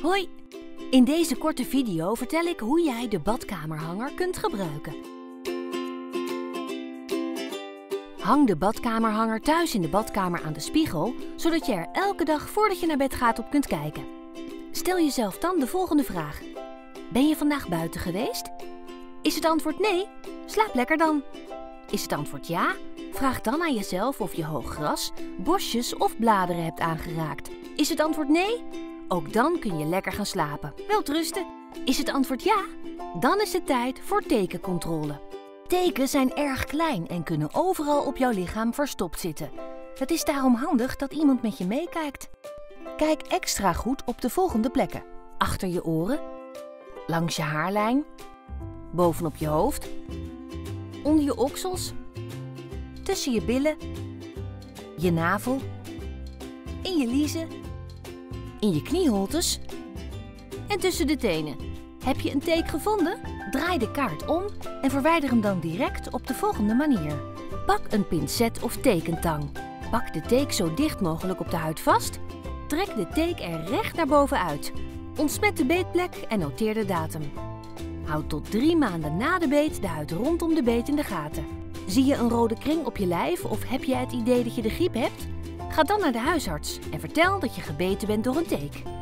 Hoi! In deze korte video vertel ik hoe jij de badkamerhanger kunt gebruiken. Hang de badkamerhanger thuis in de badkamer aan de spiegel, zodat je er elke dag voordat je naar bed gaat op kunt kijken. Stel jezelf dan de volgende vraag. Ben je vandaag buiten geweest? Is het antwoord nee? Slaap lekker dan. Is het antwoord ja? Vraag dan aan jezelf of je hoog gras, bosjes of bladeren hebt aangeraakt. Is het antwoord nee? Ook dan kun je lekker gaan slapen. Welterusten. Is het antwoord ja? Dan is het tijd voor tekencontrole. Teken zijn erg klein en kunnen overal op jouw lichaam verstopt zitten. Het is daarom handig dat iemand met je meekijkt. Kijk extra goed op de volgende plekken. Achter je oren, langs je haarlijn, bovenop je hoofd, onder je oksels, tussen je billen, je navel, in je liezen, in je knieholtes en tussen de tenen. Heb je een teek gevonden? Draai de kaart om en verwijder hem dan direct op de volgende manier. Pak een pincet of tekentang. Pak de teek zo dicht mogelijk op de huid vast. Trek de teek er recht naar boven uit. Ontsmet de beetplek en noteer de datum. Houd tot 3 maanden na de beet de huid rondom de beet in de gaten. Zie je een rode kring op je lijf of heb je het idee dat je de griep hebt? Ga dan naar de huisarts en vertel dat je gebeten bent door een teek.